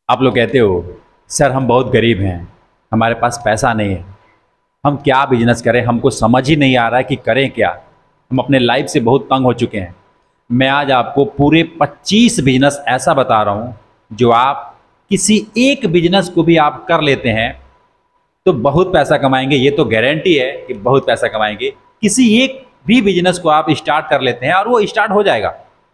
आप लोग कहते हो सर हम बहुत गरीब हैं, हमारे पास पैसा नहीं है, हम क्या बिजनेस करें, हमको समझ ही नहीं आ रहा है कि करें क्या। हम अपने लाइफ से बहुत तंग हो चुके हैं। मैं आज आपको पूरे 25 बिजनेस ऐसा बता रहा हूं जो आप किसी एक बिजनेस को भी आप कर लेते हैं तो बहुत पैसा कमाएंगे। ये तो गारंटी है कि बहुत पैसा कमाएंगे। किसी एक भी बिजनेस को आप स्टार्ट कर लेते हैं और वो स्टार्ट हो जाएगा।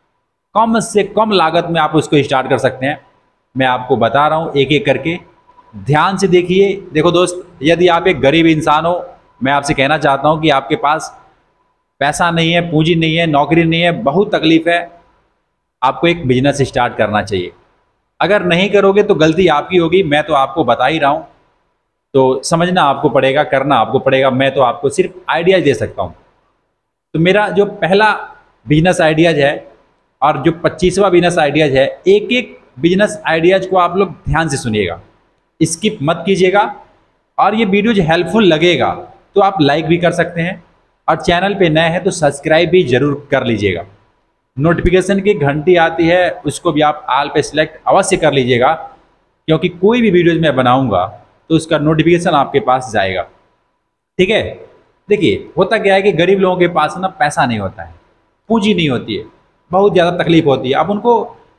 कम से कम लागत में आप उसको स्टार्ट कर सकते हैं। मैं आपको बता रहा हूं एक एक करके, ध्यान से देखिए। देखो दोस्त, यदि आप एक गरीब इंसान हो, मैं आपसे कहना चाहता हूं कि आपके पास पैसा नहीं है, पूंजी नहीं है, नौकरी नहीं है, बहुत तकलीफ है, आपको एक बिजनेस स्टार्ट करना चाहिए। अगर नहीं करोगे तो गलती आपकी होगी, मैं तो आपको बता ही रहा हूं। तो समझना आपको पड़ेगा, करना आपको पड़ेगा। मैं तो आपको सिर्फ आइडियाज दे सकता हूं। तो मेरा जो पहला बिजनेस आइडियाज है और जो 25वां बिजनेस आइडियाज है, एक एक बिजनेस आइडियाज को आप लोग ध्यान से सुनिएगा, स्किप मत कीजिएगा। और ये वीडियो जो हेल्पफुल लगेगा तो आप लाइक भी कर सकते हैं, और चैनल पे नए हैं तो सब्सक्राइब भी जरूर कर लीजिएगा। नोटिफिकेशन की घंटी आती है, उसको भी आप ऑल पे सिलेक्ट अवश्य कर लीजिएगा, क्योंकि कोई भी वीडियोज मैं बनाऊंगा तो उसका नोटिफिकेशन आपके पास जाएगा। ठीक है। देखिए, होता क्या है कि गरीब लोगों के पास ना पैसा नहीं होता है, पूंजी नहीं होती है, बहुत ज़्यादा तकलीफ होती है। अब उनको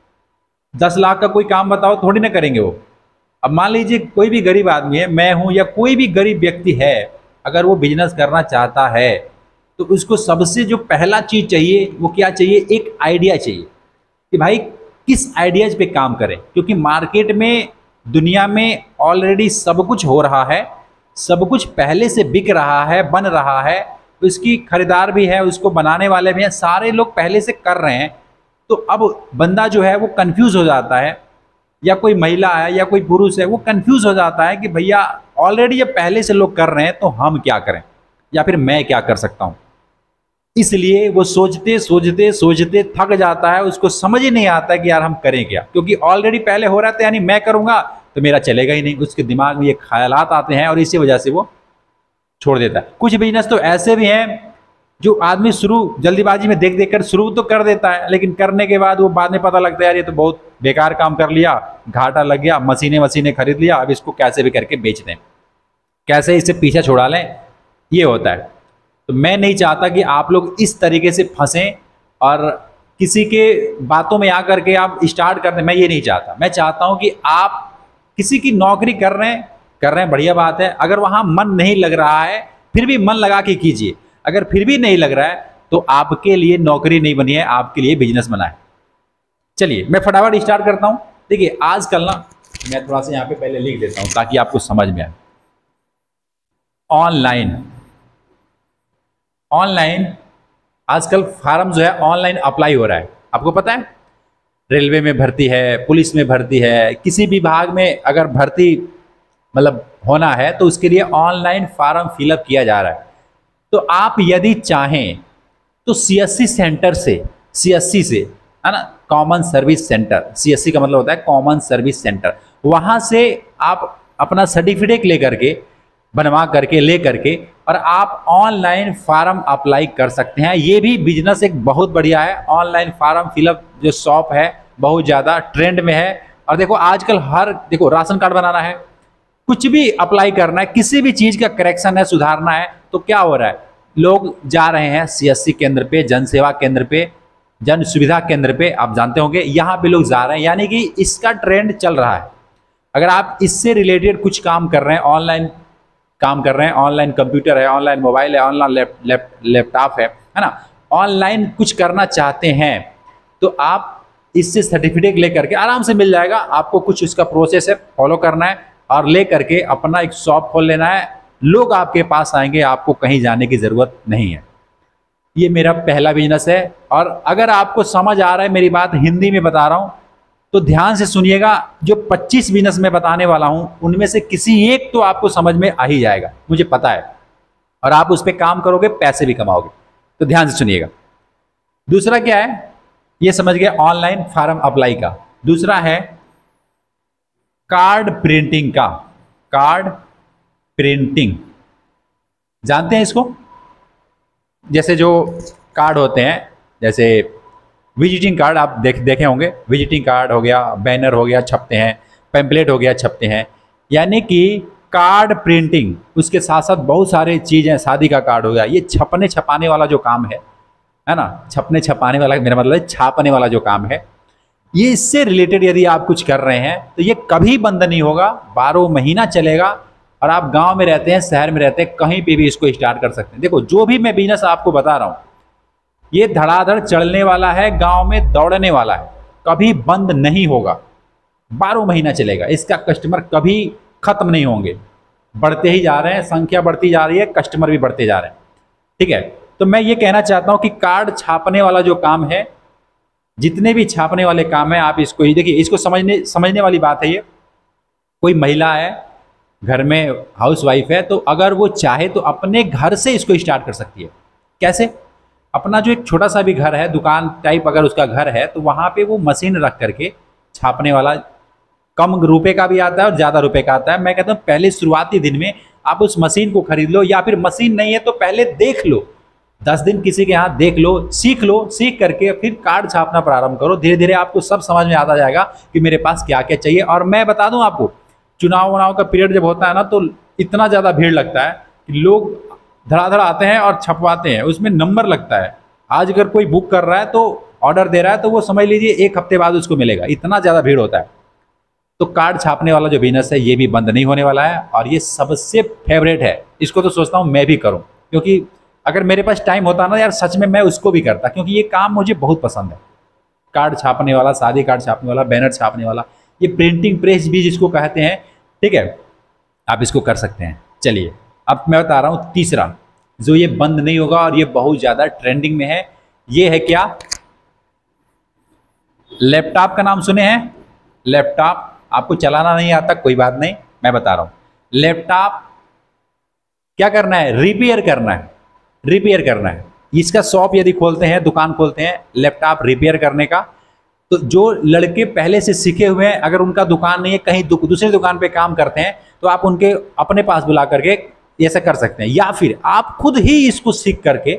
10 लाख का कोई काम बताओ, थोड़ी ना करेंगे वो। अब मान लीजिए कोई भी गरीब आदमी है, मैं हूं या कोई भी गरीब व्यक्ति है, अगर वो बिजनेस करना चाहता है तो उसको सबसे जो पहला चीज चाहिए वो क्या चाहिए? एक आइडिया चाहिए कि भाई किस आइडियाज पे काम करें। क्योंकि मार्केट में, दुनिया में ऑलरेडी सब कुछ हो रहा है, सब कुछ पहले से बिक रहा है, बन रहा है, उसकी खरीदार भी है, उसको बनाने वाले भी हैं, सारे लोग पहले से कर रहे हैं। तो अब बंदा जो है वो कंफ्यूज हो जाता है, या कोई महिला है या कोई पुरुष है, वो कंफ्यूज हो जाता है कि भैया ऑलरेडी ये पहले से लोग कर रहे हैं तो हम क्या करें, या फिर मैं क्या कर सकता हूं। इसलिए वो सोचते सोचते सोचते थक जाता है, उसको समझ ही नहीं आता है कि यार हम करें क्या, क्योंकि ऑलरेडी पहले हो रहा था, यानी मैं करूंगा तो मेरा चलेगा ही नहीं। उसके दिमाग में ये ख्यालात आते हैं और इसी वजह से वो छोड़ देता है। कुछ बिजनेस तो ऐसे भी हैं जो आदमी शुरू जल्दीबाजी में देख देख कर शुरू तो कर देता है, लेकिन करने के बाद वो बाद में पता लगता है यार ये तो बहुत बेकार काम कर लिया, घाटा लग गया, मशीनें खरीद लिया, अब इसको कैसे भी करके बेच दें, कैसे इससे पीछा छुड़ा लें, ये होता है। तो मैं नहीं चाहता कि आप लोग इस तरीके से फंसें और किसी के बातों में आकर के आप स्टार्ट कर दें। मैं ये नहीं चाहता। मैं चाहता हूं कि आप किसी की नौकरी कर रहे हैं, बढ़िया बात है। अगर वहां मन नहीं लग रहा है फिर भी मन लगा के कीजिए। अगर फिर भी नहीं लग रहा है तो आपके लिए नौकरी नहीं बनी है, आपके लिए बिजनेस बना है। चलिए मैं फटाफट स्टार्ट करता हूं। देखिए आजकल ना, मैं थोड़ा सा यहां पे पहले लिख देता हूं ताकि आपको समझ में आए। ऑनलाइन आजकल फार्म जो है ऑनलाइन अप्लाई हो रहा है। आपको पता है, रेलवे में भर्ती है, पुलिस में भर्ती है, किसी विभाग में अगर भर्ती मतलब होना है तो उसके लिए ऑनलाइन फार्म फिलअप किया जा रहा है। तो आप यदि चाहें तो सीएससी सेंटर से, सीएससी से, है ना, कॉमन सर्विस सेंटर, सीएससी का मतलब होता है कॉमन सर्विस सेंटर, वहां से आप अपना सर्टिफिकेट लेकर के, बनवा करके, ले करके, और आप ऑनलाइन फार्म अप्लाई कर सकते हैं। ये भी बिजनेस एक बहुत बढ़िया है। ऑनलाइन फार्म फिलअप जो शॉप है बहुत ज़्यादा ट्रेंड में है। और देखो आजकल देखो राशन कार्ड बनाना है, कुछ भी अप्लाई करना है, किसी भी चीज़ का करेक्शन है, सुधारना है, तो क्या हो रहा है, लोग जा रहे हैं सीएससी केंद्र पे, जन सेवा केंद्र पे, जन सुविधा केंद्र पे, आप जानते होंगे, यहाँ पे लोग जा रहे हैं। यानी कि इसका ट्रेंड चल रहा है। अगर आप इससे रिलेटेड कुछ काम कर रहे हैं, ऑनलाइन काम कर रहे हैं, ऑनलाइन कंप्यूटर है, ऑनलाइन मोबाइल है, ऑनलाइन लैपटॉप है ना, ऑनलाइन कुछ करना चाहते हैं तो आप इससे सर्टिफिकेट लेकर के आराम से मिल जाएगा। आपको कुछ उसका प्रोसेस है, फॉलो करना है और ले करके अपना एक शॉप खोल लेना है। लोग आपके पास आएंगे, आपको कहीं जाने की ज़रूरत नहीं है। ये मेरा पहला बिजनेस है। और अगर आपको समझ आ रहा है, मेरी बात हिंदी में बता रहा हूँ, तो ध्यान से सुनिएगा। जो 25 बिजनेस में बताने वाला हूं उनमें से किसी एक तो आपको समझ में आ ही जाएगा, मुझे पता है, और आप उस पर काम करोगे, पैसे भी कमाओगे। तो ध्यान से सुनिएगा। दूसरा क्या है, ये समझ गए ऑनलाइन फॉर्म अप्लाई का। दूसरा है कार्ड प्रिंटिंग का। कार्ड प्रिंटिंग जानते हैं इसको? जैसे जो कार्ड होते हैं, जैसे विजिटिंग कार्ड आप देखे होंगे, विजिटिंग कार्ड हो गया, बैनर हो गया, छपते हैं, पैम्पलेट हो गया छपते हैं, यानी कि कार्ड प्रिंटिंग, उसके साथ साथ बहुत सारे चीज़ें, शादी का कार्ड हो गया, ये छपने छपाने वाला जो काम है ना, छपने छपाने वाला मेरा मतलब है छापने वाला जो काम है, ये इससे रिलेटेड यदि आप कुछ कर रहे हैं तो ये कभी बंद नहीं होगा, 12 महीना चलेगा। और आप गांव में रहते हैं, शहर में रहते हैं, कहीं पे भी इसको स्टार्ट कर सकते हैं। देखो जो भी मैं बिजनेस आपको बता रहा हूँ ये धड़ाधड़ चलने वाला है, गांव में दौड़ने वाला है, कभी बंद नहीं होगा, 12 महीना चलेगा। इसका कस्टमर कभी खत्म नहीं होंगे, बढ़ते ही जा रहे हैं, संख्या बढ़ती जा रही है, कस्टमर भी बढ़ते जा रहे हैं। ठीक है, तो मैं ये कहना चाहता हूं कि कार्ड छापने वाला जो काम है, जितने भी छापने वाले काम है, आप इसको ही देखिए, इसको समझने वाली बात है। ये कोई महिला है, घर में हाउस वाइफ है, तो अगर वो चाहे तो अपने घर से इसको स्टार्ट कर सकती है। कैसे? अपना जो एक छोटा सा भी घर है, दुकान टाइप अगर उसका घर है, तो वहाँ पे वो मशीन रख करके छापने वाला, कम रुपए का भी आता है और ज़्यादा रुपए का आता है। मैं कहता हूँ पहले शुरुआती दिन में आप उस मशीन को खरीद लो, या फिर मशीन नहीं है तो पहले देख लो, 10 दिन किसी के यहाँ देख लो, सीख करके फिर कार्ड छापना प्रारंभ करो। धीरे धीरे आपको सब समझ में आता जाएगा कि मेरे पास क्या क्या चाहिए। और मैं बता दूं आपको, चुनाव वुनाव का पीरियड जब होता है ना, तो इतना ज़्यादा भीड़ लगता है कि लोग धड़ाधड़ आते हैं और छपवाते हैं, उसमें नंबर लगता है। आज अगर कोई बुक कर रहा है तो ऑर्डर दे रहा है तो वो समझ लीजिए 1 हफ्ते बाद उसको मिलेगा, इतना ज़्यादा भीड़ होता है। तो कार्ड छापने वाला जो बिजनेस है ये भी बंद नहीं होने वाला है, और ये सबसे फेवरेट है। इसको तो सोचता हूँ मैं भी करूँ, क्योंकि अगर मेरे पास टाइम होता ना यार, सच में मैं उसको भी करता, क्योंकि ये काम मुझे बहुत पसंद है। कार्ड छापने वाला, शादी कार्ड छापने वाला, बैनर छापने वाला, ये प्रिंटिंग प्रेस भी जिसको कहते हैं, ठीक है, आप इसको कर सकते हैं। चलिए अब मैं बता रहा हूँ तीसरा, जो ये बंद नहीं होगा और ये बहुत ज़्यादा ट्रेंडिंग में है। ये है क्या? लैपटॉप का नाम सुने हैं? लैपटॉप आपको चलाना नहीं आता, कोई बात नहीं, मैं बता रहा हूँ। लैपटॉप क्या करना है? रिपेयर करना है, रिपेयर करना है। इसका शॉप यदि खोलते हैं, दुकान खोलते हैं लैपटॉप रिपेयर करने का, तो जो लड़के पहले से सीखे हुए हैं, अगर उनका दुकान नहीं है, कहीं दूसरी दुकान पे काम करते हैं, तो आप उनके अपने पास बुला करके ऐसा कर सकते हैं। या फिर आप खुद ही इसको सीख करके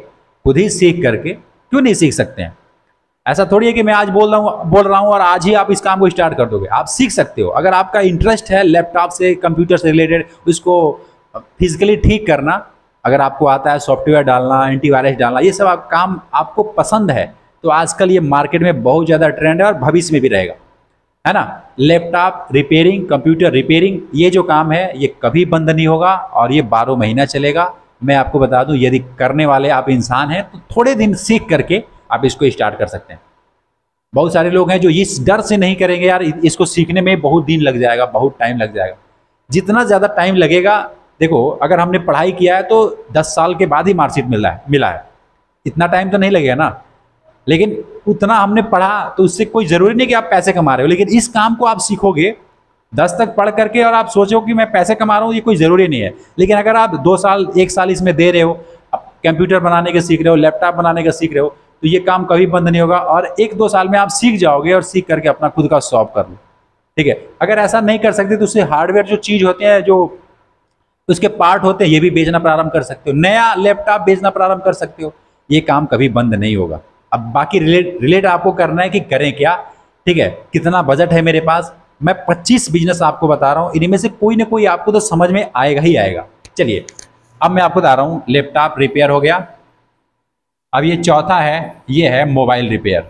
क्यों नहीं सीख सकते हैं? ऐसा थोड़ी है कि मैं आज बोल रहा हूँ और आज ही आप इस काम को स्टार्ट कर दोगे। आप सीख सकते हो, अगर आपका इंटरेस्ट है लैपटॉप से, कंप्यूटर से रिलेटेड, उसको फिजिकली ठीक करना, अगर आपको आता है सॉफ्टवेयर डालना, एंटीवायरस डालना, ये सब काम आपको पसंद है, तो आजकल ये मार्केट में बहुत ज़्यादा ट्रेंड है और भविष्य में भी रहेगा, है ना। लैपटॉप रिपेयरिंग, कंप्यूटर रिपेयरिंग, ये जो काम है ये कभी बंद नहीं होगा और ये 12 महीना चलेगा। मैं आपको बता दूं, यदि करने वाले आप इंसान हैं तो थोड़े दिन सीख करके आप इसको स्टार्ट कर सकते हैं। बहुत सारे लोग हैं जो इस डर से नहीं करेंगे, यार इसको सीखने में बहुत दिन लग जाएगा, बहुत टाइम लग जाएगा। जितना ज़्यादा टाइम लगेगा, देखो अगर हमने पढ़ाई किया है तो 10 साल के बाद ही मार्कशीट मिला है, इतना टाइम तो नहीं लगेगा ना। लेकिन उतना हमने पढ़ा तो उससे कोई ज़रूरी नहीं कि आप पैसे कमा रहे हो, लेकिन इस काम को आप सीखोगे 10 तक पढ़ करके और आप सोचो कि मैं पैसे कमा रहा हूँ, ये कोई ज़रूरी नहीं है। लेकिन अगर आप 2 साल 1 साल इसमें दे रहे हो, आप कंप्यूटर बनाने के सीख रहे हो, लैपटॉप बनाने का सीख रहे हो, तो ये काम कभी बंद नहीं होगा और 1-2 साल में आप सीख जाओगे और सीख करके अपना खुद का शॉप कर लो, ठीक है। अगर ऐसा नहीं कर सकते तो उससे हार्डवेयर जो चीज़ होते हैं, जो उसके पार्ट होते हैं, ये भी बेचना प्रारंभ कर सकते हो, नया लैपटॉप बेचना प्रारंभ कर सकते हो। ये काम कभी बंद नहीं होगा। अब बाकी रिलेट आपको करना है कि करें क्या, ठीक है, कितना बजट है मेरे पास। मैं 25 बिजनेस आपको बता रहा हूँ, इनमें से कोई ना कोई आपको तो समझ में आएगा ही आएगा। चलिए अब मैं आपको बता रहा हूँ, लैपटॉप रिपेयर हो गया। अब ये चौथा है, ये है मोबाइल रिपेयर।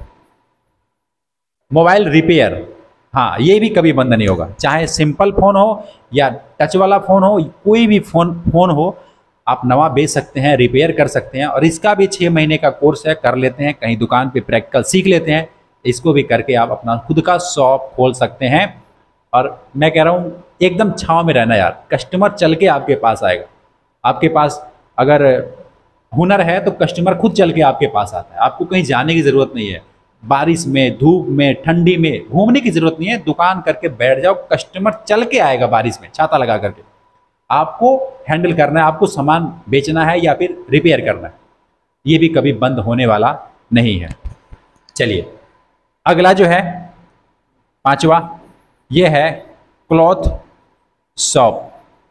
मोबाइल रिपेयर, हाँ, ये भी कभी बंद नहीं होगा, चाहे सिंपल फ़ोन हो या टच वाला फ़ोन हो, कोई भी फ़ोन हो, आप नवा बेच सकते हैं, रिपेयर कर सकते हैं। और इसका भी 6 महीने का कोर्स है, कर लेते हैं, कहीं दुकान पे प्रैक्टिकल सीख लेते हैं, इसको भी करके आप अपना खुद का शॉप खोल सकते हैं। और मैं कह रहा हूँ एकदम छाँव में रहना यार, कस्टमर चल के आपके पास आएगा। आपके पास अगर हुनर है तो कस्टमर खुद चल के आपके पास आता है, आपको कहीं जाने की ज़रूरत नहीं है, बारिश में, धूप में, ठंडी में घूमने की ज़रूरत नहीं है, दुकान करके बैठ जाओ, कस्टमर चल के आएगा बारिश में छाता लगा करके। आपको हैंडल करना है, आपको सामान बेचना है या फिर रिपेयर करना है, ये भी कभी बंद होने वाला नहीं है। चलिए अगला जो है 5वां, ये है क्लॉथ शॉप।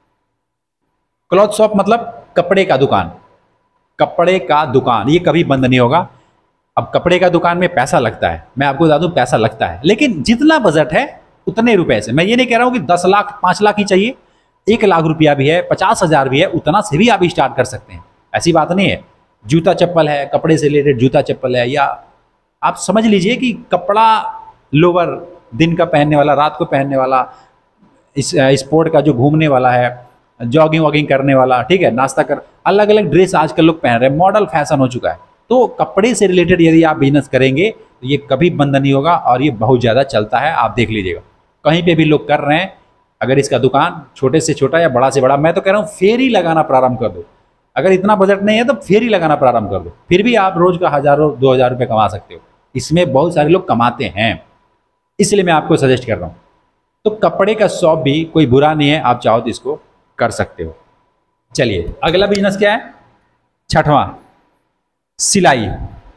क्लॉथ शॉप मतलब कपड़े का दुकान, कपड़े का दुकान, ये कभी बंद नहीं होगा। अब कपड़े का दुकान में पैसा लगता है, मैं आपको बता दूं पैसा लगता है, लेकिन जितना बजट है उतने रुपए से। मैं ये नहीं कह रहा हूँ कि 10 लाख 5 लाख ही चाहिए, 1 लाख रुपया भी है, 50,000 भी है, उतना से भी आप स्टार्ट कर सकते हैं, ऐसी बात नहीं है। जूता चप्पल है, कपड़े से रिलेटेड जूता चप्पल है, या आप समझ लीजिए कि कपड़ा, लोवर, दिन का पहनने वाला, रात को पहनने वाला, इस स्पोर्ट का जो घूमने वाला है, जॉगिंग वॉगिंग करने वाला, ठीक है, नाश्ता कर, अलग अलग ड्रेस आजकल लोग पहन रहे हैं, मॉडल फैशन हो चुका है। तो कपड़े से रिलेटेड यदि आप बिजनेस करेंगे तो ये कभी बंद नहीं होगा और ये बहुत ज़्यादा चलता है, आप देख लीजिएगा, कहीं पे भी लोग कर रहे हैं। अगर इसका दुकान छोटे से छोटा या बड़ा से बड़ा, मैं तो कह रहा हूँ फेरी लगाना प्रारंभ कर दो। अगर इतना बजट नहीं है तो फेरी लगाना प्रारंभ कर दो, फिर भी आप रोज का 1000-2000 रुपये कमा सकते हो। इसमें बहुत सारे लोग कमाते हैं, इसलिए मैं आपको सजेस्ट कर रहा हूँ। तो कपड़े का शॉप भी कोई बुरा नहीं है, आप चाहो तो इसको कर सकते हो। चलिए अगला बिजनेस क्या है, छठवां, सिलाई।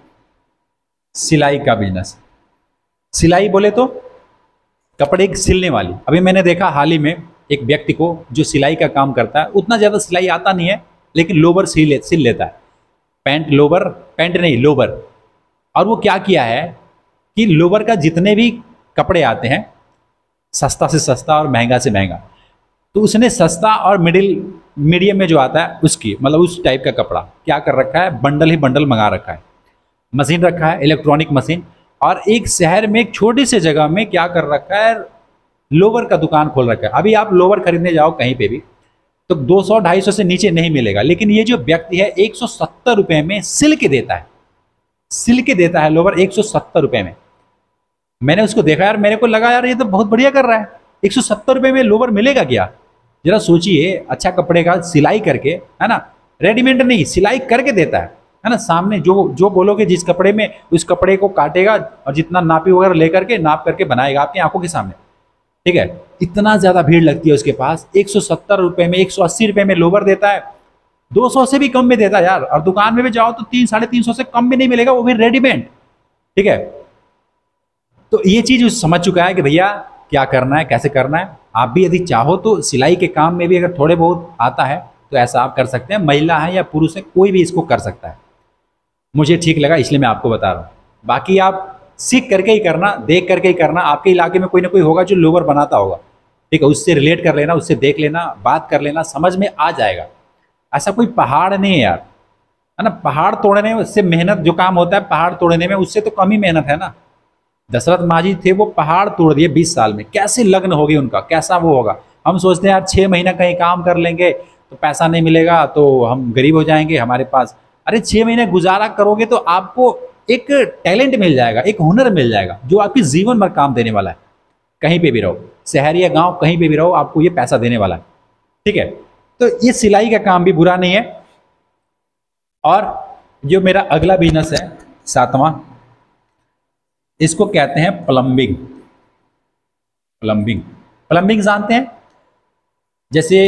सिलाई का बिजनेस, सिलाई बोले तो कपड़े की सिलने वाली। अभी मैंने देखा हाल ही में एक व्यक्ति को जो सिलाई का काम करता है, उतना ज़्यादा सिलाई आता नहीं है, लेकिन लोवर सिल लेता है, पैंट लोवर, पैंट नहीं लोवर। और वो क्या किया है कि लोवर का जितने भी कपड़े आते हैं, सस्ता से सस्ता और महंगा से महंगा, तो उसने सस्ता और मीडियम में जो आता है उसकी, मतलब उस टाइप का कपड़ा क्या कर रखा है, बंडल ही बंडल मंगा रखा है, मशीन रखा है, इलेक्ट्रॉनिक मशीन। और एक शहर में एक छोटी सी जगह में क्या कर रखा है, लोवर का दुकान खोल रखा है। अभी आप लोवर खरीदने जाओ कहीं पे भी तो 200-250 से नीचे नहीं मिलेगा, लेकिन ये जो व्यक्ति है 170 रुपये में सिल के देता है, सिल के देता है लोवर 170 रुपये में। मैंने उसको देखा यार, मेरे को लगा यार ये तो बहुत बढ़िया कर रहा है, 170 रुपये में लोवर मिलेगा क्या? जरा सोचिए, अच्छा कपड़े का सिलाई करके, है ना, रेडीमेड नहीं, सिलाई करके देता है ना। सामने जो बोलोगे जिस कपड़े में, उस कपड़े को काटेगा और जितना नापी वगैरह लेकर के नाप करके बनाएगा आपकी आंखों के सामने, ठीक है। इतना ज़्यादा भीड़ लगती है उसके पास, 170 रुपये में, 180 रुपये में लोवर देता है, 200 से भी कम में देता है यार। और दुकान में भी जाओ तो 300-350 से कम में नहीं मिलेगा, वो भी रेडीमेड, ठीक है। तो ये चीज़ समझ चुका है कि भैया क्या करना है, कैसे करना है। आप भी यदि चाहो तो सिलाई के काम में भी अगर थोड़े बहुत आता है तो ऐसा आप कर सकते हैं, महिला है या पुरुष है, कोई भी इसको कर सकता है। मुझे ठीक लगा इसलिए मैं आपको बता रहा हूँ। बाकी आप सीख करके ही करना, देख करके ही करना। आपके इलाके में कोई ना कोई होगा जो लोवर बनाता होगा, ठीक है, उससे रिलेट कर लेना, उससे देख लेना, बात कर लेना, समझ में आ जाएगा। ऐसा कोई पहाड़ नहीं है यार, है ना। पहाड़ तोड़ने में उससे मेहनत जो काम होता है, पहाड़ तोड़ने में उससे तो कम ही मेहनत है ना। दशरथ मांझी थे, वो पहाड़ तोड़ दिए 20 साल में, कैसे लग्न होगी उनका, कैसा वो होगा। हम सोचते हैं यार 6 महीना कहीं काम कर लेंगे तो पैसा नहीं मिलेगा तो हम गरीब हो जाएंगे हमारे पास। अरे 6 महीने गुजारा करोगे तो आपको एक टैलेंट मिल जाएगा, एक हुनर मिल जाएगा जो आपकी जीवन भर काम देने वाला है। कहीं पे भी रहो, शहर या गांव, कहीं पे भी रहो, आपको ये पैसा देने वाला है, ठीक है। तो ये सिलाई का काम भी बुरा नहीं है। और जो मेरा अगला बिजनेस है, 7वां, इसको कहते हैं प्लम्बिंग। प्लम्बिंग, प्लम्बिंग जानते हैं? जैसे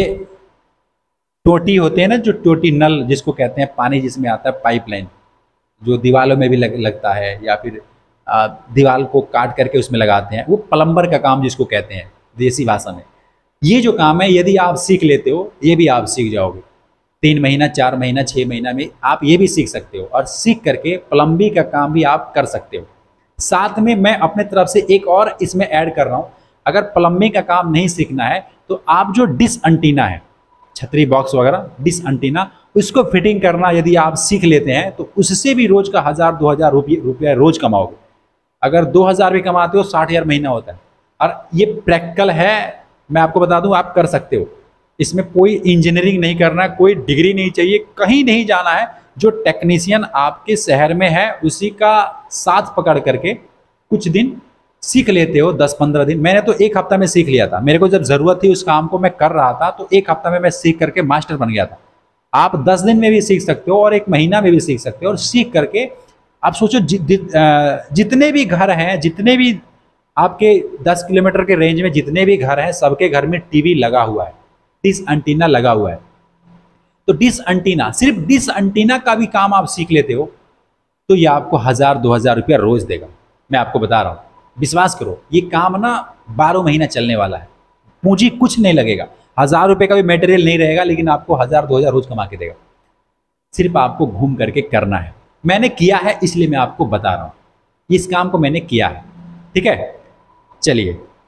टोटी होते हैं ना, जो टोटी नल जिसको कहते हैं, पानी जिसमें आता है, पाइपलाइन जो दीवालों में भी लगता है, या फिर दीवार को काट करके उसमें लगाते हैं, वो प्लम्बर का काम जिसको कहते हैं देसी भाषा में। ये जो काम है यदि आप सीख लेते हो, ये भी आप सीख जाओगे 3 महीना, 4 महीना, 6 महीना में आप ये भी सीख सकते हो। और सीख करके प्लम्बिंग का काम भी आप कर सकते हो। साथ में मैं अपने तरफ से एक और इसमें ऐड कर रहा हूँ, अगर प्लम्बिंग का काम नहीं सीखना है तो आप जो डिश एंटीना है, छतरी बॉक्स वगैरह, डिश एंटीना, उसको फिटिंग करना यदि आप सीख लेते हैं तो उससे भी रोज का 1000-2000 रुपया रोज कमाओगे। अगर 2000 भी कमाते हो, 60,000 महीना होता है। और ये प्रैक्टिकल है, मैं आपको बता दूं, आप कर सकते हो। इसमें कोई इंजीनियरिंग नहीं करना है, कोई डिग्री नहीं चाहिए, कहीं नहीं जाना है। जो टेक्नीशियन आपके शहर में है उसी का साथ पकड़ करके कुछ दिन सीख लेते हो, 10-15 दिन। मैंने तो 1 हफ्ता में सीख लिया था, मेरे को जब ज़रूरत थी उस काम को मैं कर रहा था, तो 1 हफ्ता में मैं सीख करके मास्टर बन गया था। आप 10 दिन में भी सीख सकते हो और 1 महीना में भी सीख सकते हो। और सीख करके आप सोचो, जितने भी घर हैं, जितने भी आपके 10 किलोमीटर के रेंज में जितने भी घर हैं, सबके घर में टीवी लगा हुआ है, डिश एंटीना लगा हुआ है। तो डिश एंटीना, सिर्फ डिश एंटीना का भी काम आप सीख लेते हो तो ये आपको 1000-2000 रुपया रोज देगा। मैं आपको बता रहा हूँ, विश्वास करो, ये काम ना 12 महीना चलने वाला है। पूंजी कुछ नहीं लगेगा, 1000 रुपये का भी मटेरियल नहीं रहेगा, लेकिन आपको 1000-2000 रोज कमा के देगा। सिर्फ आपको घूम करके करना है। मैंने किया है इसलिए मैं आपको बता रहा हूँ, इस काम को मैंने किया है, ठीक है। चलिए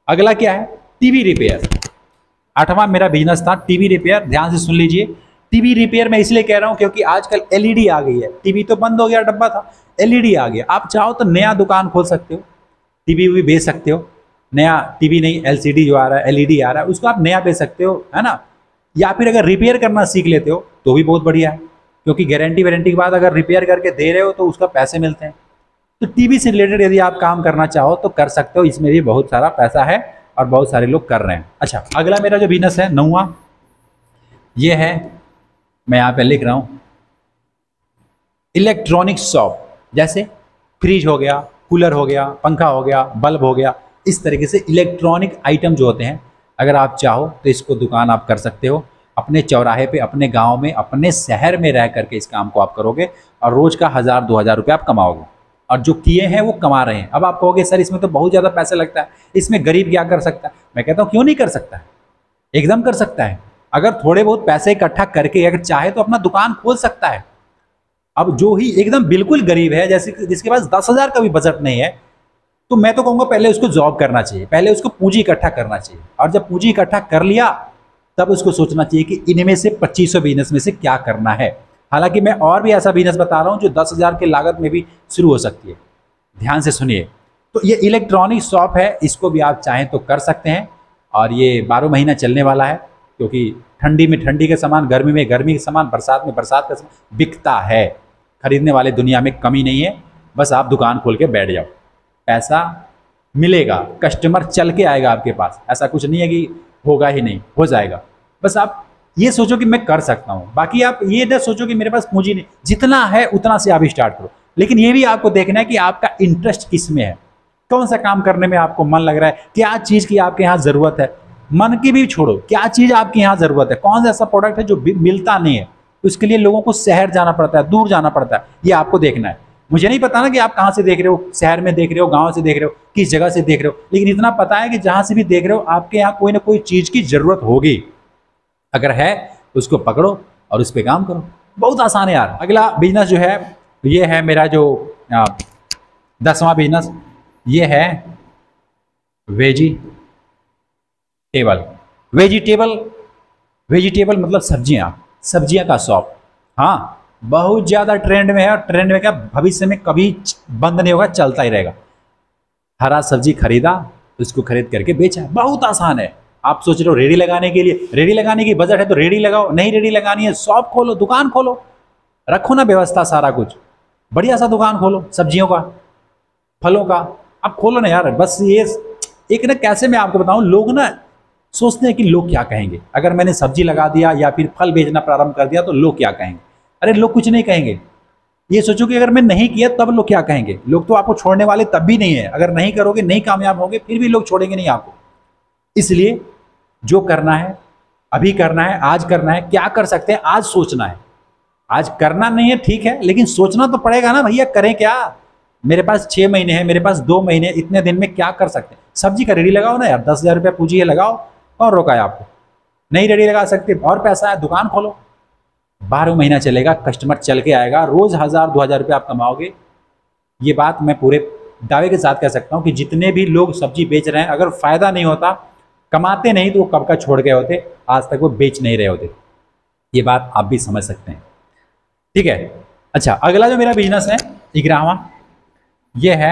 अगला क्या है? TV repair. 8वां मेरा बिजनेस था टीवी रिपेयर। ध्यान से सुन लीजिए, टीवी रिपेयर मैं इसलिए कह रहा हूं क्योंकि आजकल एलईडी आ गई है। टीवी तो बंद हो गया, डब्बा था, एलईडी आ गया। आप चाहो तो नया दुकान खोल सकते हो, टीवी भी बेच सकते हो। नया टीवी नहीं, एलसीडी जो आ रहा है, एलईडी आ रहा है, उसको आप नया बेच सकते हो, है ना। या फिर अगर रिपेयर करना सीख लेते हो तो भी बहुत बढ़िया है, क्योंकि गारंटी वारंटी के बाद अगर रिपेयर करके दे रहे हो तो उसका पैसे मिलते हैं। तो टीवी से रिलेटेड यदि आप काम करना चाहो तो कर सकते हो, इसमें भी बहुत सारा पैसा है और बहुत सारे लोग कर रहे हैं। अच्छा, अगला मेरा जो बिजनेस है 9वां, ये है, मैं यहाँ पे लिख रहा हूँ, इलेक्ट्रॉनिक शॉप। जैसे फ्रिज हो गया, कूलर हो गया, पंखा हो गया, बल्ब हो गया, इस तरीके से इलेक्ट्रॉनिक आइटम जो होते हैं, अगर आप चाहो तो इसको दुकान आप कर सकते हो अपने चौराहे पे, अपने गांव में, अपने शहर में रह करके इस काम को आप करोगे और रोज का 1000-2000 रुपये आप कमाओगे। और जो किए हैं वो कमा रहे हैं। अब आप कहोगे सर इसमें तो बहुत ज़्यादा पैसा लगता है, इसमें गरीब क्या कर सकता है? मैं कहता हूँ क्यों नहीं कर सकता है, एकदम कर सकता है। अगर थोड़े बहुत पैसे इकट्ठा करके अगर चाहे तो अपना दुकान खोल सकता है। अब जो ही एकदम बिल्कुल गरीब है, जैसे जिसके पास 10,000 का भी बजट नहीं है, तो मैं तो कहूँगा पहले उसको जॉब करना चाहिए, पहले उसको पूंजी इकट्ठा करना चाहिए। और जब पूंजी इकट्ठा कर लिया तब उसको सोचना चाहिए कि इनमें से 2500 बिजनेस में से क्या करना है। हालांकि मैं और भी ऐसा बिजनेस बता रहा हूँ जो 10,000 की लागत में भी शुरू हो सकती है। ध्यान से सुनिए, तो ये इलेक्ट्रॉनिक शॉप है, इसको भी आप चाहें तो कर सकते हैं। और ये 12 महीना चलने वाला है, क्योंकि ठंडी में ठंडी के सामान, गर्मी में गर्मी के सामान, बरसात में बरसात का सामान बिकता है। खरीदने वाले दुनिया में कमी नहीं है, बस आप दुकान खोल के बैठ जाओ, पैसा मिलेगा, कस्टमर चल के आएगा आपके पास। ऐसा कुछ नहीं है कि होगा ही नहीं, हो जाएगा। बस आप ये सोचो कि मैं कर सकता हूँ, बाकी आप ये ना सोचो कि मेरे पास पूंजी नहीं, जितना है उतना से आप स्टार्ट करो। लेकिन ये भी आपको देखना है कि आपका इंटरेस्ट किस में है, कौन सा काम करने में आपको मन लग रहा है, क्या चीज़ की आपके यहाँ ज़रूरत है। मन की भी छोड़ो, क्या चीज़ आपके यहाँ ज़रूरत है, कौन सा ऐसा प्रोडक्ट है जो मिलता नहीं है, उसके लिए लोगों को शहर जाना पड़ता है, दूर जाना पड़ता है, ये आपको देखना है। मुझे नहीं पता ना कि आप कहाँ से देख रहे हो, शहर में देख रहे हो, गांव से देख रहे हो, किस जगह से देख रहे हो, लेकिन इतना पता है कि जहाँ से भी देख रहे हो आपके यहाँ कोई ना कोई चीज़ की ज़रूरत होगी। अगर है तो उसको पकड़ो और उस पर काम करो, बहुत आसान है यार। अगला बिजनेस जो है ये है मेरा जो 10वां बिजनेस, ये है वेजिटेबल। वेजिटेबल मतलब सब्जियां का शॉप। हाँ, बहुत ज़्यादा ट्रेंड में है, और ट्रेंड में क्या भविष्य में कभी बंद नहीं होगा, चलता ही रहेगा। हरा सब्जी खरीदा, उसको खरीद करके बेचा, बहुत आसान है। आप सोच रहे हो रेडी लगाने के लिए, रेडी लगाने की बजट है तो रेडी लगाओ, नहीं रेडी लगानी है शॉप खोलो, दुकान खोलो, रखो ना व्यवस्था, सारा कुछ बढ़िया सा दुकान खोलो, सब्जियों का, फलों का, आप खोलो ना यार। बस ये एक ना, कैसे मैं आपको बताऊं, लोग ना सोचते हैं कि लोग क्या कहेंगे। अगर मैंने सब्जी लगा दिया या फिर फल बेचना प्रारंभ कर दिया तो लोग क्या कहेंगे। अरे लोग कुछ नहीं कहेंगे, ये सोचो कि अगर मैं नहीं किया तब लोग क्या कहेंगे। लोग तो आपको छोड़ने वाले तब भी नहीं है, अगर नहीं करोगे, नहीं कामयाब होगे, फिर भी लोग छोड़ेंगे नहीं आपको। इसलिए जो करना है अभी करना है, आज करना है, क्या कर सकते हैं आज सोचना है। आज करना नहीं है ठीक है, लेकिन सोचना तो पड़ेगा ना भैया, करें क्या। मेरे पास 6 महीने है, मेरे पास 2 महीने, इतने दिन में क्या कर सकते हैं। सब्जी का रेडी लगाओ ना यार, 10,000 रुपया पूंजी है, लगाओ, कौन रोका है आपको। नहीं रेडी लगा सकते, और पैसा है, दुकान खोलो, 12 महीना चलेगा, कस्टमर चल के आएगा, रोज 1000-2000 रुपये आप कमाओगे। ये बात मैं पूरे दावे के साथ कह सकता हूँ कि जितने भी लोग सब्जी बेच रहे हैं, अगर फायदा नहीं होता, कमाते नहीं, तो वो कब का छोड़ गए होते, आज तक वो बेच नहीं रहे होते। ये बात आप भी समझ सकते हैं, ठीक है। अच्छा, अगला जो मेरा बिजनेस है 11वां, ये है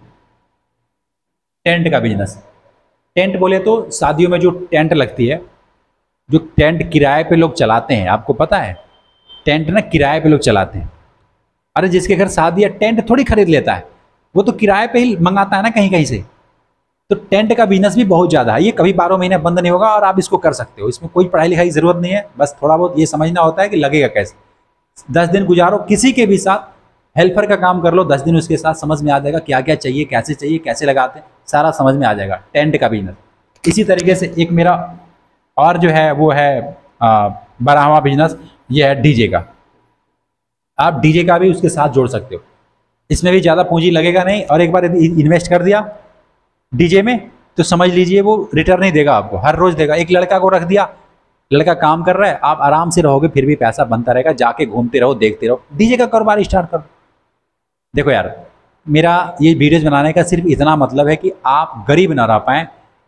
टेंट का बिजनेस। टेंट बोले तो शादियों में जो टेंट लगती है, जो टेंट किराए पे लोग चलाते हैं, आपको पता है टेंट ना किराए पे लोग चलाते हैं। अरे जिसके घर शादी है टेंट थोड़ी खरीद लेता है, वो तो किराए पे ही मंगाता है ना कहीं कहीं से। तो टेंट का बिजनेस भी बहुत ज़्यादा है, ये कभी 12 महीने बंद नहीं होगा और आप इसको कर सकते हो। इसमें कोई पढ़ाई लिखाई की ज़रूरत नहीं है, बस थोड़ा बहुत ये समझना होता है कि लगेगा कैसे। 10 दिन गुजारो किसी के भी साथ, हेल्पर का काम कर लो 10 दिन उसके साथ, समझ में आ जाएगा क्या क्या चाहिए, कैसे लगाते हैं, सारा समझ में आ जाएगा टेंट का बिजनेस। इसी तरीके से एक मेरा और जो है वो है 12वां बिजनेस, ये है डीजे का। आप डीजे का भी उसके साथ जोड़ सकते हो, इसमें भी ज़्यादा पूंजी लगेगा नहीं, और एक बार यदि इन्वेस्ट कर दिया डीजे में तो समझ लीजिए वो रिटर्न नहीं देगा आपको, हर रोज़ देगा। एक लड़का को रख दिया, लड़का काम कर रहा है, आप आराम से रहोगे, फिर भी पैसा बनता रहेगा, जाके घूमते रहो, देखते रहो, डीजे का कारोबार स्टार्ट करो। देखो यार, मेरा ये वीडियोज बनाने का सिर्फ इतना मतलब है कि आप गरीब ना रह पाएँ,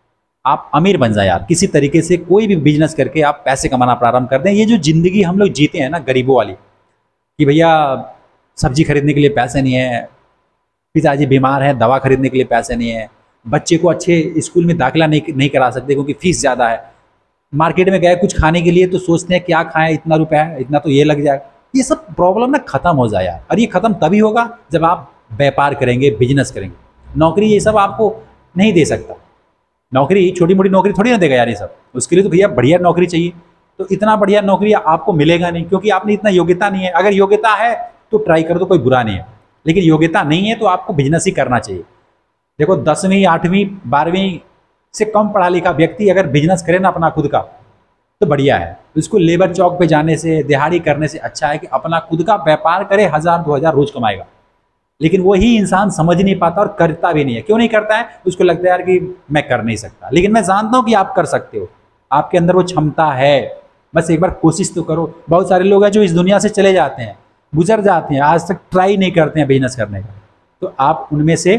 आप अमीर बन जाए यार, किसी तरीके से कोई भी बिजनेस करके आप पैसे कमाना प्रारंभ कर दें। ये जो ज़िंदगी हम लोग जीते हैं ना गरीबों वाली, कि भैया सब्जी खरीदने के लिए पैसे नहीं है, पिताजी बीमार हैं दवा खरीदने के लिए पैसे नहीं है, बच्चे को अच्छे स्कूल में दाखिला नहीं करा सकते क्योंकि फ़ीस ज़्यादा है, मार्केट में गए कुछ खाने के लिए तो सोचते हैं क्या खाएं, इतना रुपया है, इतना तो ये लग जाएगा। ये सब प्रॉब्लम ना ख़त्म हो जाए यार। और ये ख़त्म तभी होगा जब आप व्यापार करेंगे, बिजनेस करेंगे। नौकरी ये सब आपको नहीं दे सकता। नौकरी छोटी मोटी नौकरी थोड़ी ना देगा यार ये सब। उसके लिए तो भैया बढ़िया नौकरी चाहिए। तो इतना बढ़िया नौकरी आपको मिलेगा नहीं क्योंकि आपने इतना योग्यता नहीं है। अगर योग्यता है तो ट्राई करो तो कोई बुरा नहीं है, लेकिन योग्यता नहीं है तो आपको बिजनेस ही करना चाहिए। देखो 10वीं 8वीं 12वीं से कम पढ़ा लिखा व्यक्ति अगर बिजनेस करे ना अपना खुद का तो बढ़िया है। उसको लेबर चौक पे जाने से, दिहाड़ी करने से अच्छा है कि अपना खुद का व्यापार करे, 1000-2000 रोज कमाएगा। लेकिन वही इंसान समझ नहीं पाता और करता भी नहीं है। क्यों नहीं करता है? उसको लगता है यार कि मैं कर नहीं सकता। लेकिन मैं जानता हूँ कि आप कर सकते हो, आपके अंदर वो क्षमता है, बस एक बार कोशिश तो करो। बहुत सारे लोग हैं जो इस दुनिया से चले जाते हैं, गुजर जाते हैं, आज तक ट्राई नहीं करते हैं बिजनेस करने का। तो आप उनमें से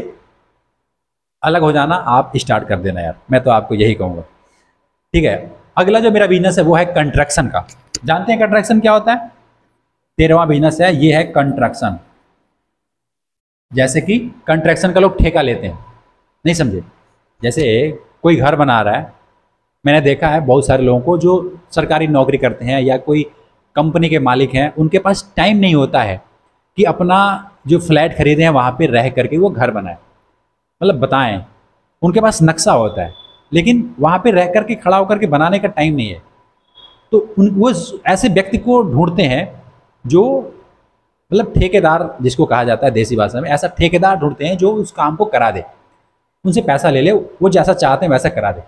अलग हो जाना, आप स्टार्ट कर देना यार, मैं तो आपको यही कहूँगा। ठीक है, अगला जो मेरा बिजनेस है वो है कंस्ट्रक्शन का। जानते हैं कंस्ट्रक्शन क्या होता है? 13वां बिजनेस है, ये है कंस्ट्रक्शन। जैसे कि कंस्ट्रक्शन का लोग ठेका लेते हैं, नहीं समझे? जैसे कोई घर बना रहा है, मैंने देखा है बहुत सारे लोगों को जो सरकारी नौकरी करते हैं या कोई कंपनी के मालिक हैं, उनके पास टाइम नहीं होता है कि अपना जो फ्लैट खरीदे हैं वहाँ पे रह करके वो घर बनाए। मतलब बताएं, उनके पास नक्शा होता है लेकिन वहाँ पे रह करके खड़ा होकर के बनाने का टाइम नहीं है। तो वो ऐसे व्यक्ति को ढूंढते हैं जो मतलब ठेकेदार जिसको कहा जाता है देसी भाषा में, ऐसा ठेकेदार ढूंढते हैं जो उस काम को करा दे, उनसे पैसा ले ले, वो जैसा चाहते हैं वैसा करा दे।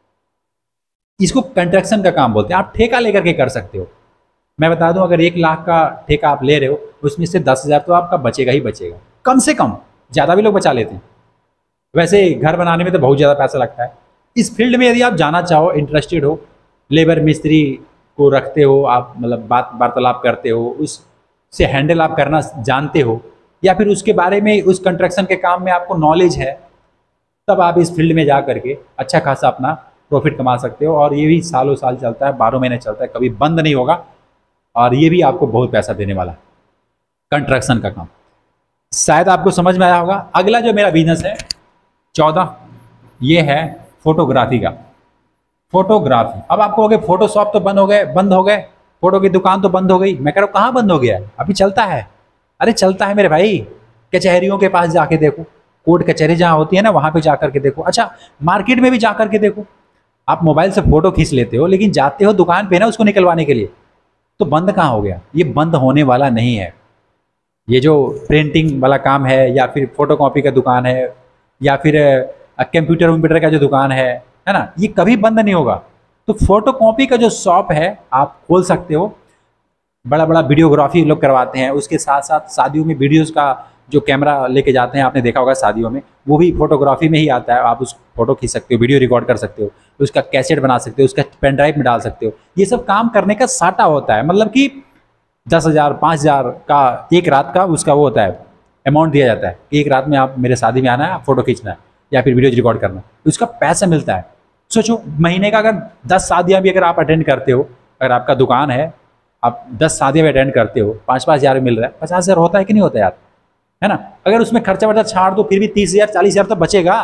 इसको कंस्ट्रक्शन का काम बोलते हैं। आप ठेका लेकर के कर सकते हो। मैं बता दूं, अगर 1 लाख का ठेका आप ले रहे हो, उसमें से 10,000 तो आपका बचेगा ही बचेगा, कम से कम। ज़्यादा भी लोग बचा लेते हैं। वैसे घर बनाने में तो बहुत ज़्यादा पैसा लगता है। इस फील्ड में यदि आप जाना चाहो, इंटरेस्टेड हो, लेबर मिस्त्री को रखते हो आप, मतलब बात वार्तालाप करते हो, उससे हैंडल आप करना जानते हो, या फिर उसके बारे में, उस कंस्ट्रक्शन के काम में आपको नॉलेज है, तब आप इस फील्ड में जा करके अच्छा खासा अपना प्रॉफिट कमा सकते हो। और ये भी सालों साल चलता है, 12 महीने चलता है, कभी बंद नहीं होगा। और ये भी आपको बहुत पैसा देने वाला है, कंस्ट्रक्शन का काम। शायद आपको समझ में आया होगा। अगला जो मेरा बिजनेस है 14, ये है फोटोग्राफी का। फोटोग्राफी, अब आपको हो गए फोटोशॉप तो बंद हो गए, फोटो की दुकान तो बंद हो गई। मैं कह रहा हूँ कहाँ बंद हो गया है? अभी चलता है। अरे चलता है मेरे भाई, कचहरियों के पास जाके देखो, कोर्ट कचहरी जहाँ होती है ना, वहाँ पे जाकर के देखो। अच्छा, मार्केट में भी जा करके देखो। आप मोबाइल से फोटो खींच लेते हो, लेकिन जाते हो दुकान पे ना उसको निकलवाने के लिए, तो बंद कहाँ हो गया? ये बंद होने वाला नहीं है। ये जो प्रिंटिंग वाला काम है, या फिर फोटोकॉपी का दुकान है, या फिर कंप्यूटर का जो दुकान है ना, ये कभी बंद नहीं होगा। तो फोटोकॉपी का जो शॉप है आप खोल सकते हो। बड़ा बड़ा वीडियोग्राफी लोग करवाते हैं, उसके साथ साथ शादियों में वीडियोस का जो कैमरा लेके जाते हैं, आपने देखा होगा शादियों में, वो भी फोटोग्राफी में ही आता है। आप उस फोटो खींच सकते हो, वीडियो रिकॉर्ड कर सकते हो, उसका कैसेट बना सकते हो, उसका पेन ड्राइव में डाल सकते हो। ये सब काम करने का साटा होता है, मतलब कि 10,000 5,000 का एक रात का उसका वो होता है, अमाउंट दिया जाता है कि एक रात में आप मेरे शादी में आना है, फोटो खींचना है या फिर वीडियो रिकॉर्ड करना है, उसका पैसा मिलता है। सोचो, महीने का अगर 10 शादियाँ भी अगर आप अटेंड करते हो, अगर आपका दुकान है, आप 10 शादियाँ भी अटेंड करते हो, 5-5 हज़ार मिल रहा है, 50,000 होता है कि नहीं होता यार, है ना? अगर उसमें खर्चा वर्चा छाड़ दो फिर भी 30,000 40,000 तो बचेगा।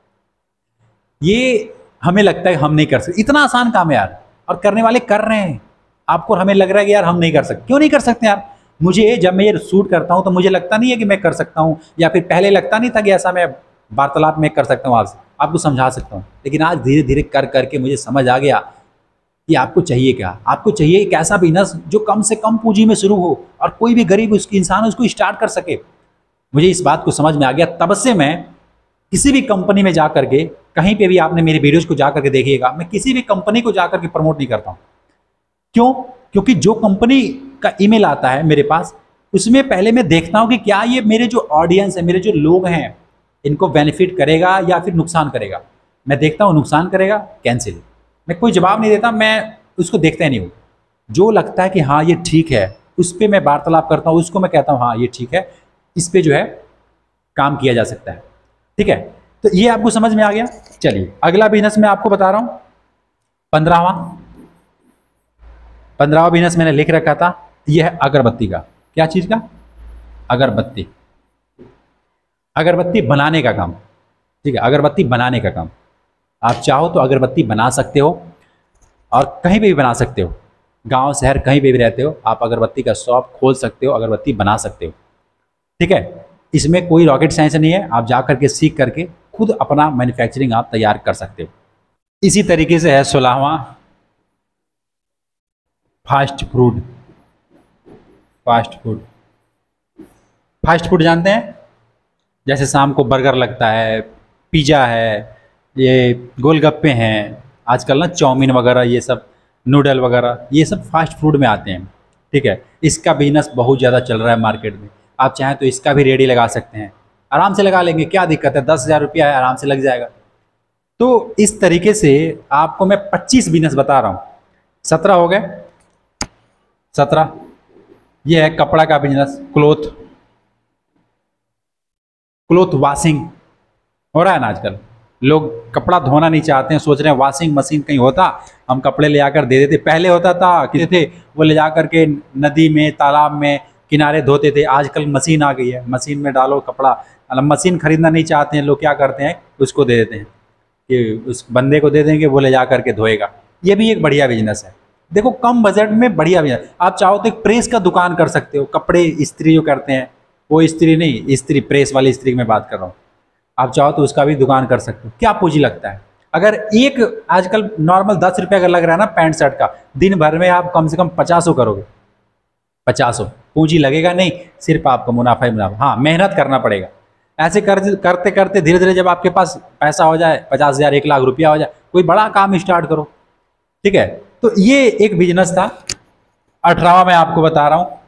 ये हमें लगता है हम नहीं कर सकते, इतना आसान काम है यार, और करने वाले कर रहे हैं। आपको हमें लग रहा है कि यार हम नहीं कर सकते। क्यों नहीं कर सकते यार? मुझे जब मैं ये शूट करता हूँ तो मुझे लगता नहीं है कि मैं कर सकता हूँ, या फिर पहले लगता नहीं था कि ऐसा मैं वार्तालाप में कर सकता हूँ, आज आपको समझा सकता हूँ। लेकिन आज धीरे धीरे कर करके मुझे समझ आ गया कि आपको चाहिए क्या। आपको चाहिए एक ऐसा बिजनेस जो कम से कम पूंजी में शुरू हो और कोई भी गरीब इंसान उसको स्टार्ट कर सके। मुझे इस बात को समझ में आ गया, तब से मैं किसी भी कंपनी में जा करके, कहीं पे भी आपने मेरे वीडियोज़ को जा करके देखिएगा, मैं किसी भी कंपनी को जा करके प्रमोट नहीं करता हूँ। क्यों? क्योंकि जो कंपनी का ईमेल आता है मेरे पास, उसमें पहले मैं देखता हूँ कि क्या ये मेरे जो ऑडियंस है, मेरे जो लोग हैं, इनको बेनिफिट करेगा या फिर नुकसान करेगा। मैं देखता हूँ नुकसान करेगा, कैंसिल। मैं कोई जवाब नहीं देता, मैं उसको देखता ही नहीं हूँ। जो लगता है कि हाँ ये ठीक है, उस पर मैं वार्तालाप करता हूँ, उसको मैं कहता हूँ हाँ ये ठीक है, इस पर जो है काम किया जा सकता है। ठीक है, तो ये आपको समझ में आ गया। चलिए अगला बिजनेस मैं आपको बता रहा हूं, 15वां बिजनेस मैंने लिख रखा था, यह है अगरबत्ती का। क्या चीज का? अगरबत्ती। अगरबत्ती बनाने का काम। ठीक है, अगरबत्ती बनाने का काम। आप चाहो तो अगरबत्ती बना सकते हो और कहीं भी बना सकते हो, गांव शहर कहीं भी रहते हो आप अगरबत्ती का शॉप खोल सकते हो, अगरबत्ती बना सकते हो। ठीक है, इसमें कोई रॉकेट साइंस नहीं है, आप जा करके सीख करके खुद अपना मैन्युफैक्चरिंग आप तैयार कर सकते हो। इसी तरीके से है 16वां, fast food. Fast food, fast food जानते हैं? जैसे शाम को बर्गर लगता है, पिज़्ज़ा है, ये गोलगप्पे हैं, आजकल ना चाउमीन वगैरह, ये सब नूडल वगैरह, ये सब फास्ट फूड में आते हैं। ठीक है, इसका बिजनेस बहुत ज़्यादा चल रहा है मार्केट में। आप चाहें तो इसका भी रेडी लगा सकते हैं, आराम से लगा लेंगे, क्या दिक्कत है, 10,000 रुपया है, आराम से लग जाएगा। तो इस तरीके से आपको मैं 25 बिजनेस बता रहा हूँ। 17 हो गए, 17। ये है कपड़ा का बिजनेस, क्लोथ वॉशिंग हो रहा है ना आजकल। लोग कपड़ा धोना नहीं चाहते हैं, सोच रहे हैं वॉशिंग मशीन कहीं होता हम कपड़े ले आकर दे देते। पहले होता था कि थे वो ले जा करके नदी में, तालाब में, किनारे धोते थे। आजकल मशीन आ गई है, मशीन में डालो कपड़ा। मतलब मशीन खरीदना नहीं चाहते हैं लोग, क्या करते हैं उसको दे देते हैं कि उस बंदे को दे देंगे, वो ले जा करके धोएगा। ये भी एक बढ़िया बिजनेस है। देखो कम बजट में बढ़िया बिजनेस। आप चाहो तो एक प्रेस का दुकान कर सकते हो, कपड़े इस्त्री जो करते हैं, वो इस्त्री नहीं, इस्त्री प्रेस वाली इस्त्री की मैं बात कर रहा हूँ। आप चाहो तो उसका भी दुकान कर सकते हो। क्या पूंजी लगता है? अगर एक आजकल नॉर्मल 10 रुपये अगर लग रहा है ना पैंट शर्ट का, दिन भर में आप कम से कम 50 करोगे। 50 पूंजी लगेगा नहीं, सिर्फ आपको मुनाफा ही मुनाफा। हाँ, मेहनत करना पड़ेगा। ऐसे करते करते धीरे धीरे जब आपके पास पैसा हो जाए, 50,000 1 लाख रुपया हो जाए, कोई बड़ा काम स्टार्ट करो। ठीक है, तो ये एक बिजनेस था। 18वां मैं आपको बता रहा हूं।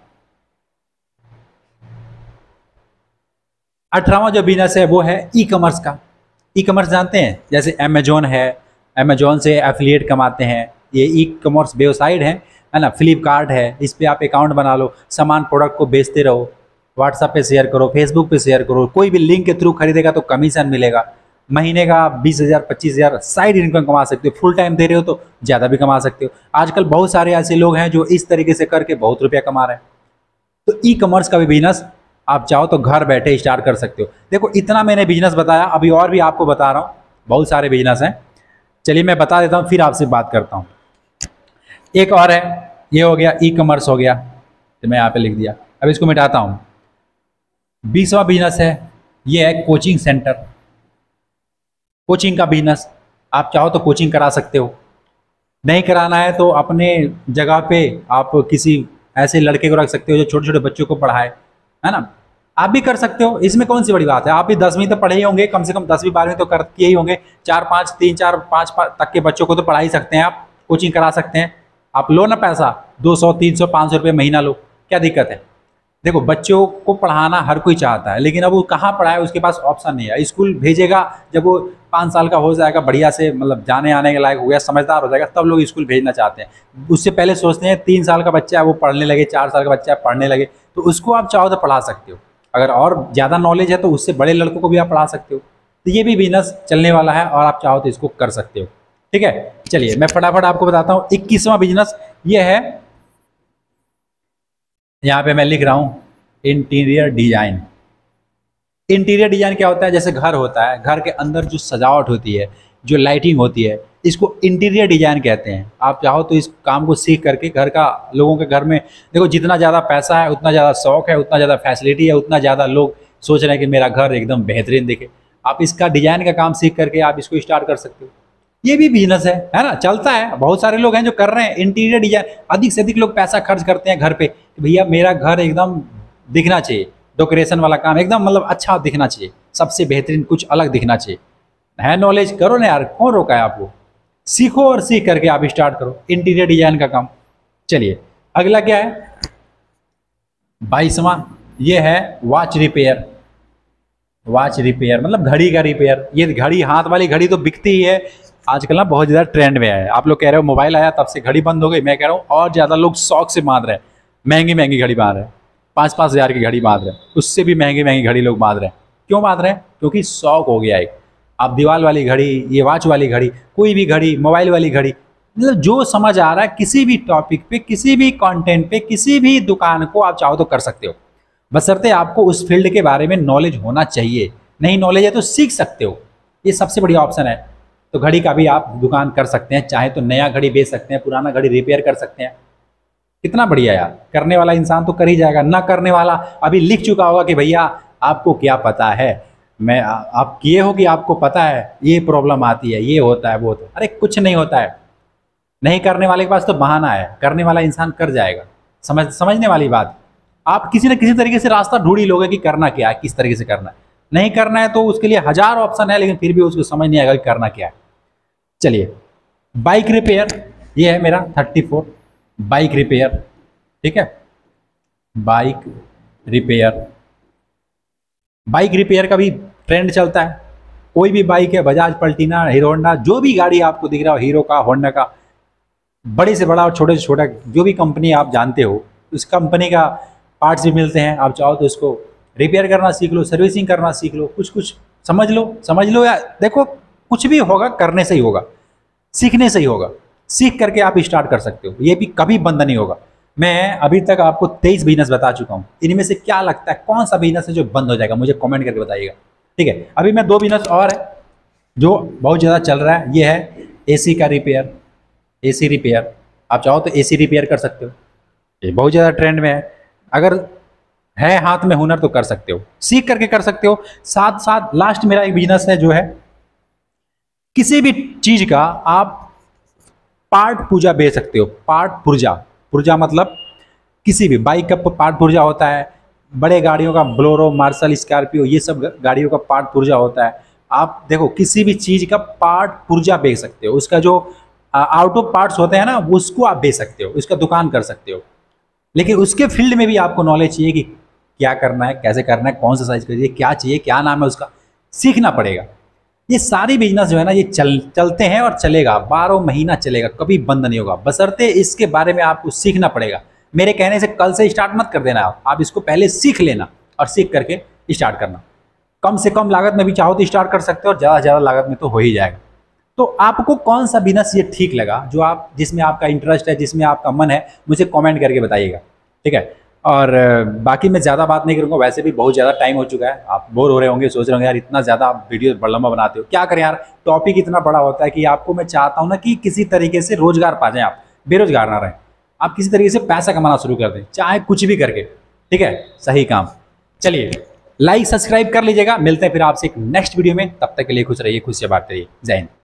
18वां जो बिजनेस है वो है ई कॉमर्स का। ई कॉमर्स जानते हैं? जैसे अमेजोन है, अमेजोन से एफिलिएट कमाते हैं। ये ई कॉमर्स वेबसाइट है ना। फ्लिपकार्ट है, इस पर आप अकाउंट बना लो, सामान प्रोडक्ट को बेचते रहो, व्हाट्सएप पे शेयर करो, फेसबुक पे शेयर करो। कोई भी लिंक के थ्रू खरीदेगा तो कमीशन मिलेगा। महीने का 20,000 25,000 साइड इनकम कमा सकते हो। फुल टाइम दे रहे हो तो ज़्यादा भी कमा सकते हो। आजकल बहुत सारे ऐसे लोग हैं जो इस तरीके से करके बहुत रुपया कमा रहे हैं। तो ई कॉमर्स का भी बिजनेस आप चाहो तो घर बैठे स्टार्ट कर सकते हो। देखो इतना मैंने बिजनेस बताया, अभी और भी आपको बता रहा हूँ, बहुत सारे बिजनेस हैं। चलिए मैं बता देता हूँ, फिर आपसे बात करता हूँ। एक और है, ये हो गया ई कॉमर्स हो गया, तो मैं यहाँ पे लिख दिया, अब इसको मिटाता हूँ। 20वां बिजनेस है, ये है कोचिंग सेंटर। कोचिंग का बिजनेस, आप चाहो तो कोचिंग करा सकते हो। नहीं कराना है तो अपने जगह पे आप किसी ऐसे लड़के को रख सकते हो जो छोटे छोटे बच्चों को पढ़ाए, है ना। आप भी कर सकते हो, इसमें कौन सी बड़ी बात है। आप भी 10वीं तो पढ़े ही होंगे, कम से कम 10वीं 12वीं तो कर किए ही होंगे। 3 4 5 तक के बच्चों को तो पढ़ा ही सकते हैं आप, कोचिंग करा सकते हैं। आप लो ना पैसा, 200 300 500 रुपये महीना लो, क्या दिक्कत है। देखो बच्चों को पढ़ाना हर कोई चाहता है, लेकिन अब वो कहाँ पढ़ाए, उसके पास ऑप्शन नहीं है। स्कूल भेजेगा जब वो 5 साल का हो जाएगा, बढ़िया से मतलब जाने आने के लायक हो गया, समझदार हो जाएगा, तब लोग स्कूल भेजना चाहते हैं। उससे पहले सोचते हैं 3 साल का बच्चा है वो पढ़ने लगे, 4 साल का बच्चा है पढ़ने लगे, तो उसको आप चाहो तो पढ़ा सकते हो। अगर और ज़्यादा नॉलेज है तो उससे बड़े लड़कों को भी आप पढ़ा सकते हो। तो ये भी बिजनेस चलने वाला है और आप चाहो तो इसको कर सकते हो। ठीक है, चलिए मैं फटाफट आपको बताता हूँ। 21वां बिजनेस ये है, यहाँ पे मैं लिख रहा हूँ इंटीरियर डिजाइन। इंटीरियर डिजाइन क्या होता है? जैसे घर होता है, घर के अंदर जो सजावट होती है, जो लाइटिंग होती है, इसको इंटीरियर डिजाइन कहते हैं। आप चाहो तो इस काम को सीख करके घर का, लोगों के घर में, देखो जितना ज़्यादा पैसा है उतना ज़्यादा शौक है, उतना ज़्यादा फैसिलिटी है, उतना ज़्यादा लोग सोच रहे हैं कि मेरा घर एकदम बेहतरीन दिखे। आप इसका डिजाइन का काम सीख करके आप इसको स्टार्ट कर सकते हो। ये भी बिजनेस है ना, चलता है। बहुत सारे लोग हैं जो कर रहे हैं इंटीरियर डिजाइन। अधिक से अधिक लोग पैसा खर्च करते हैं घर पे कि भैया मेरा घर एकदम दिखना चाहिए, डेकोरेशन वाला काम एकदम मतलब अच्छा दिखना चाहिए, सबसे बेहतरीन कुछ अलग दिखना चाहिए। है नॉलेज, करो ना यार, कौन रोका है आपको। सीखो और सीख करके आप स्टार्ट करो इंटीरियर डिजाइन का काम। चलिए अगला क्या है, 22वां, ये है वॉच रिपेयर। वॉच रिपेयर मतलब घड़ी का रिपेयर। ये घड़ी, हाथ वाली घड़ी तो बिकती ही है आजकल ना, बहुत ज़्यादा ट्रेंड में है। आप लोग कह रहे हो मोबाइल आया तब से घड़ी बंद हो गई, मैं कह रहा हूँ और ज़्यादा लोग शौक से बांध रहे हैं। महंगी महंगी घड़ी बांध रहे हैं, 5-5 हज़ार की घड़ी बांध रहे हैं, उससे भी महंगी महंगी घड़ी लोग बांध रहे हैं। क्यों बांध रहे हैं? क्योंकि शौक हो गया एक। आप दीवार वाली घड़ी, ये वॉच वाली घड़ी, कोई भी घड़ी, मोबाइल वाली घड़ी, मतलब जो समझ आ रहा है किसी भी टॉपिक पे, किसी भी कंटेंट पे, किसी भी दुकान को आप चाहो तो कर सकते हो, बशर्ते आपको उस फील्ड के बारे में नॉलेज होना चाहिए। नहीं नॉलेज है तो सीख सकते हो, ये सबसे बढ़िया ऑप्शन है। तो घड़ी का भी आप दुकान कर सकते हैं, चाहे तो नया घड़ी बेच सकते हैं, पुराना घड़ी रिपेयर कर सकते हैं। कितना बढ़िया यार, करने वाला इंसान तो कर ही जाएगा, ना करने वाला अभी लिख चुका होगा कि भैया आपको क्या पता है, आप किए हो कि आपको पता है ये प्रॉब्लम आती है, ये होता है, वो होता है। अरे कुछ नहीं होता है, नहीं करने वाले के पास तो बहाना है, करने वाला इंसान कर जाएगा। समझने वाली बात, आप किसी न किसी तरीके से रास्ता ढूंढ ही लोगे कि करना क्या है, किस तरीके से करना है। नहीं करना है तो उसके लिए हजार ऑप्शन है, लेकिन फिर भी उसको समझ नहीं आएगा कि करना क्या है। चलिए, बाइक रिपेयर, ये है मेरा 34, बाइक रिपेयर, ठीक है। बाइक रिपेयर, बाइक रिपेयर का भी ट्रेंड चलता है। कोई भी बाइक है, बजाज पल्टीना, हीरो होंडा, जो भी गाड़ी आपको दिख रहा हो, हीरो का, होंडा का, बड़े से बड़ा और छोटे से छोटा, जो भी कंपनी आप जानते हो, उस कंपनी का पार्ट्स भी मिलते हैं। आप चाहो तो उसको रिपेयर करना सीख लो, सर्विसिंग करना सीख लो, कुछ कुछ समझ लो या देखो, कुछ भी होगा करने से ही होगा, सीखने से ही होगा। सीख करके आप स्टार्ट कर सकते हो, ये भी कभी बंद नहीं होगा। मैं अभी तक आपको 23 बिजनेस बता चुका हूँ, इनमें से क्या लगता है कौन सा बिजनेस है जो बंद हो जाएगा, मुझे कमेंट करके बताइएगा, ठीक है। अभी मैं 2 बिजनेस और है जो बहुत ज़्यादा चल रहा है, ये है एसी का रिपेयर, एसी रिपेयर। आप चाहो तो एसी रिपेयर कर सकते हो, ये बहुत ज़्यादा ट्रेंड में है। अगर है हाथ में हुनर तो कर सकते हो, सीख करके कर सकते हो। साथ साथ लास्ट मेरा एक बिजनेस है जो है, किसी भी चीज का आप पार्ट पुर्जा बेच सकते हो। पार्ट पुर्जा, पुर्जा मतलब किसी भी बाइक का पार्ट पुर्जा होता है, बड़े गाड़ियों का बोलेरो, मार्शल, स्कॉर्पियो, ये सब गाड़ियों का पार्ट पुर्जा होता है। आप देखो किसी भी चीज का पार्ट पुर्जा बेच सकते हो, उसका जो आउट ऑफ पार्ट्स होते हैं ना, उसको आप बेच सकते हो, उसका दुकान कर सकते हो। लेकिन उसके फील्ड में भी आपको नॉलेज चाहिए कि क्या करना है, कैसे करना है, कौन सा साइज चाहिए, क्या चाहिए, क्या नाम है उसका, सीखना पड़ेगा। ये सारी बिजनेस जो है ना, ये चलते हैं और चलेगा, 12 महीना चलेगा, कभी बंद नहीं होगा, बशर्ते इसके बारे में आपको सीखना पड़ेगा। मेरे कहने से कल से स्टार्ट मत कर देना, आप इसको पहले सीख लेना और सीख करके स्टार्ट करना। कम से कम लागत में भी चाहो तो स्टार्ट कर सकते हो, और ज़्यादा से ज़्यादा लागत में तो हो ही जाएगा। तो आपको कौन सा बिजनेस ये ठीक लगा, जो आप, जिसमें आपका इंटरेस्ट है, जिसमें आपका मन है, मुझे कमेंट करके बताइएगा, ठीक है। और बाकी मैं ज़्यादा बात नहीं करूँगा, वैसे भी बहुत ज़्यादा टाइम हो चुका है, आप बोर हो रहे होंगे, सोच रहे होंगे यार इतना ज़्यादा आप वीडियो बड़ा लंबा बनाते हो, क्या करें यार, टॉपिक इतना बड़ा होता है कि आपको मैं चाहता हूँ ना कि किसी तरीके से रोजगार पा जाएं, आप बेरोजगार ना रहें, आप किसी तरीके से पैसा कमाना शुरू कर दें, चाहे कुछ भी करके, ठीक है, सही काम। चलिए, लाइक सब्सक्राइब कर लीजिएगा, मिलते हैं फिर आपसे एक नेक्स्ट वीडियो में, तब तक के लिए खुश रहिए, खुश से बात करिए, जय हिंद।